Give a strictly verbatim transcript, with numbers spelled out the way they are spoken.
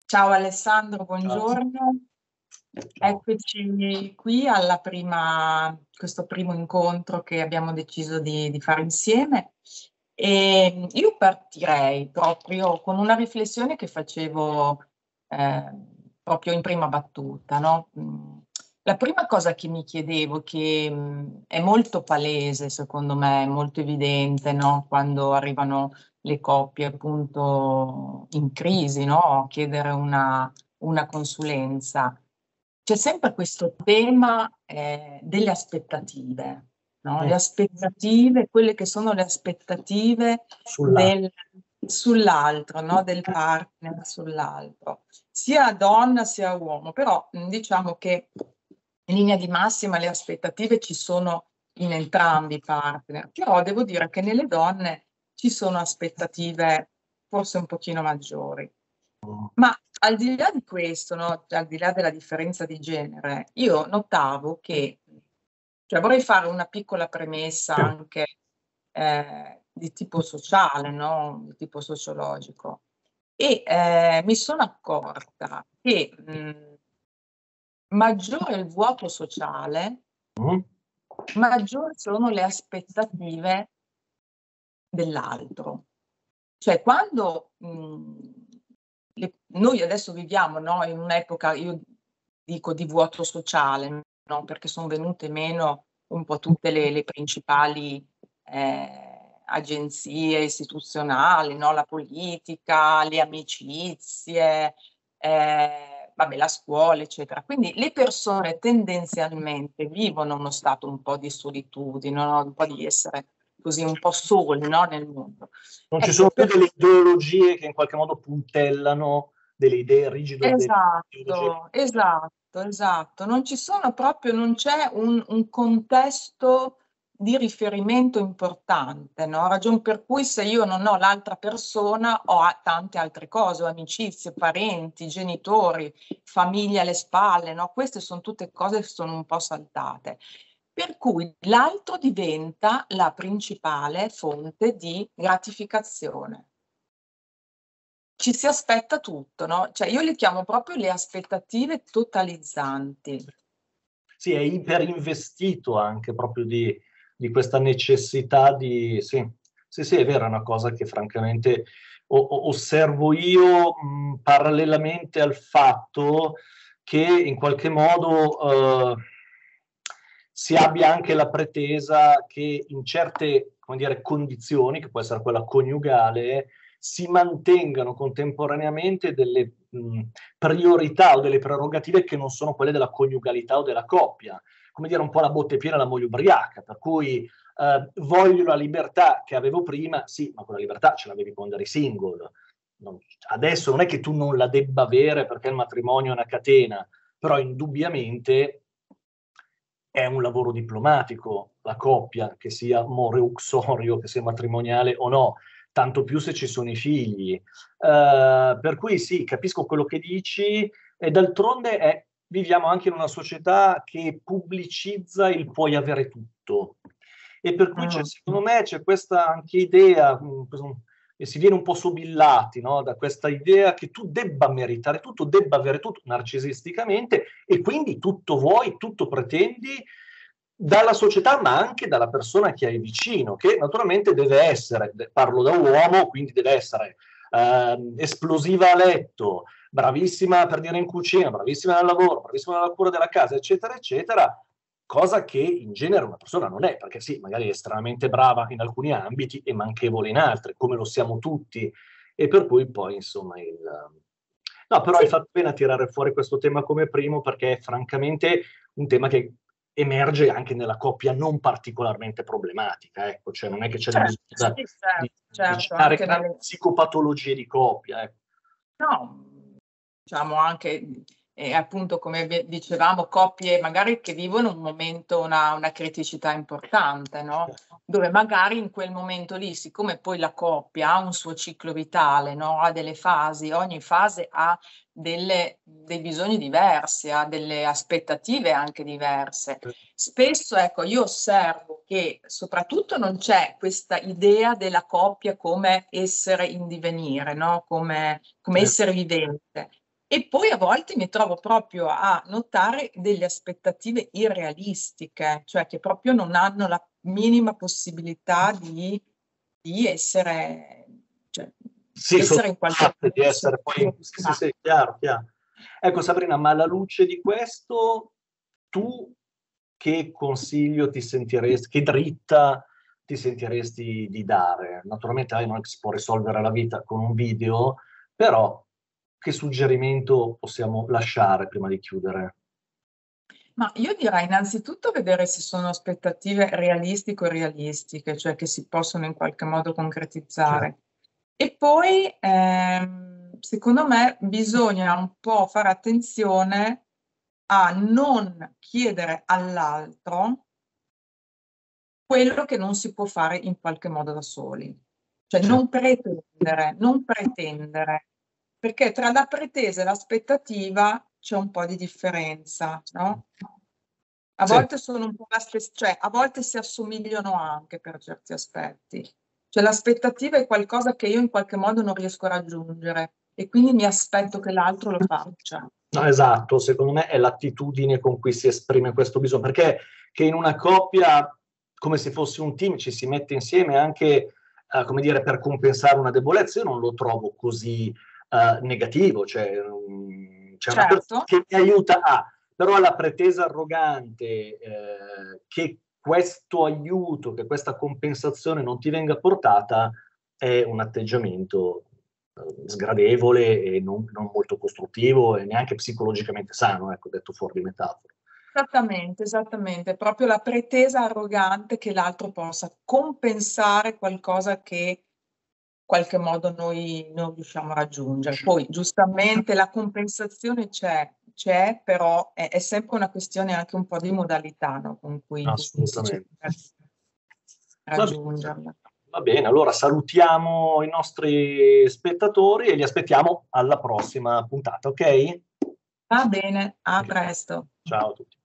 Ciao Alessandro, Ciao. buongiorno. Ciao. Eccoci qui alla prima, questo primo incontro che abbiamo deciso di, di fare insieme. E io partirei proprio con una riflessione che facevo eh, proprio in prima battuta, no? Mm, La prima cosa che mi chiedevo, che mm, è molto palese, secondo me, è molto evidente, no? Quando arrivano le coppie appunto in crisi, no? A chiedere una, una consulenza. C'è sempre questo tema eh, delle aspettative, no? Le Mm. aspettative, quelle che sono le aspettative Sulla... del, sull'altro, no? Del partner sull'altro, sia donna sia uomo, però mh, diciamo che in linea di massima le aspettative ci sono in entrambi i partner, però devo dire che nelle donne ci sono aspettative forse un pochino maggiori. Ma al di là di questo, no, cioè, al di là della differenza di genere, io notavo che, cioè vorrei fare una piccola premessa anche eh, di tipo sociale, no? Di tipo sociologico. E eh, mi sono accorta che mh, maggiore è il vuoto sociale, Mm. maggiori sono le aspettative dell'altro. Cioè, quando mh, le- noi adesso viviamo, no, in un'epoca, io dico di vuoto sociale, no, perché sono venute meno un po' tutte le, le principali eh, agenzie istituzionali, no, la politica, le amicizie, eh, vabbè, la scuola, eccetera. Quindi le persone tendenzialmente vivono uno stato un po' di solitudine, no, un po' di essere così un po' soli, no, nel mondo. Non ci Ecco, sono più per... delle ideologie che in qualche modo puntellano delle idee rigide, delle ideologie. Esatto, esatto, esatto. Non ci sono proprio, non c'è un, un contesto di riferimento importante, no? Ragion per cui se io non ho l'altra persona, ho a- tante altre cose, ho amicizie, parenti, genitori, famiglia alle spalle, no? Queste sono tutte cose che sono un po' saltate. Per cui l'altro diventa la principale fonte di gratificazione. Ci si aspetta tutto, no? Cioè io le chiamo proprio le aspettative totalizzanti. Sì, è iperinvestito anche proprio di, di questa necessità di... Sì, sì, sì, è vero, è una cosa che francamente o- o- osservo io mh, parallelamente al fatto che in qualche modo eh, si abbia anche la pretesa che in certe, come dire, condizioni, che può essere quella coniugale, si mantengano contemporaneamente delle mh, priorità o delle prerogative che non sono quelle della coniugalità o della coppia. Come dire, un po' la botte piena e la moglie ubriaca, per cui eh, voglio la libertà che avevo prima, sì, ma quella libertà ce l'avevi quando eri single. Non, adesso non è che tu non la debba avere perché il matrimonio è una catena, però indubbiamente è un lavoro diplomatico, la coppia, che sia more uxorio, che sia matrimoniale o no, tanto più se ci sono i figli. Uh, per cui sì, capisco quello che dici, e d'altronde è, viviamo anche in una società che pubblicizza il puoi avere tutto. E per cui c'è, Mm. secondo me c'è questa anche idea, mh, e si viene un po' sobillati, no? Da questa idea che tu debba meritare tutto, debba avere tutto narcisisticamente, e quindi tutto vuoi, tutto pretendi dalla società, ma anche dalla persona che hai vicino, che naturalmente deve essere, parlo da uomo, quindi deve essere eh, esplosiva a letto, bravissima per dire in cucina, bravissima nel lavoro, bravissima nella cura della casa, eccetera, eccetera, cosa che in genere una persona non è, perché sì, magari è estremamente brava in alcuni ambiti e manchevole in altri, come lo siamo tutti, e per cui poi, insomma, il... No, però hai Sì, fatto bene a tirare fuori questo tema come primo, perché è francamente un tema che emerge anche nella coppia non particolarmente problematica, ecco, cioè non è che c'è certo, bisogno sì, di, certo, di certo, citare anche grandi nelle, psicopatologie di coppia, ecco. no, diciamo anche, eh, appunto, come vi- dicevamo, coppie magari che vivono un momento, una, una criticità importante, no? Dove magari in quel momento lì, siccome poi la coppia ha un suo ciclo vitale, no? Ha delle fasi, ogni fase ha delle- dei bisogni diversi, ha delle aspettative anche diverse. Spesso, ecco, io osservo che soprattutto non c'è questa idea della coppia come essere in divenire, no? Come, come Sì. essere vivente. E poi a volte mi trovo proprio a notare delle aspettative irrealistiche, cioè che proprio non hanno la minima possibilità di, di essere, cioè, Sì, di essere in qualche modo di essere poi, sì, sì, sì, chiaro, chiaro. Ecco Sabrina, ma alla luce di questo, tu che consiglio ti sentiresti, che dritta ti sentiresti di dare? Naturalmente eh, non è che si può risolvere la vita con un video, però che suggerimento possiamo lasciare prima di chiudere? Ma io direi innanzitutto vedere se sono aspettative realistiche o realistiche, cioè che si possono in qualche modo concretizzare. E poi, ehm, secondo me, bisogna un po' fare attenzione a non chiedere all'altro quello che non si può fare in qualche modo da soli. Cioè Certo. non pretendere, non pretendere, perché tra la pretesa e l'aspettativa c'è un po' di differenza, no? A Sì. volte sono un po' la stessa, cioè a volte si assomigliano anche per certi aspetti. Cioè l'aspettativa è qualcosa che io in qualche modo non riesco a raggiungere e quindi mi aspetto che l'altro lo faccia. No, esatto, secondo me è l'attitudine con cui si esprime questo bisogno, perché che in una coppia, come se fosse un team, ci si mette insieme anche, eh, come dire, per compensare una debolezza, io non lo trovo così eh, negativo, cioè um, c'è una persona Certo, che mi aiuta a, però la pretesa arrogante eh, che questo aiuto, che questa compensazione non ti venga portata, è un atteggiamento sgradevole e non, non molto costruttivo e neanche psicologicamente sano, ecco, detto fuori di metafora. esattamente, esattamente. È proprio la pretesa arrogante che l'altro possa compensare qualcosa che in qualche modo noi non riusciamo a raggiungere. Poi giustamente la compensazione c'è, c'è, però è, è sempre una questione anche un po' di modalità, no? Con cui si cerca Assolutamente. di Va bene. raggiungerla. Va bene, allora salutiamo i nostri spettatori e li aspettiamo alla prossima puntata, ok? Va bene, a presto. Ciao a tutti.